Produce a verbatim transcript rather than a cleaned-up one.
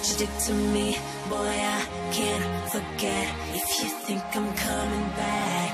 what you did to me, boy, I can't forget. If you think I'm coming back,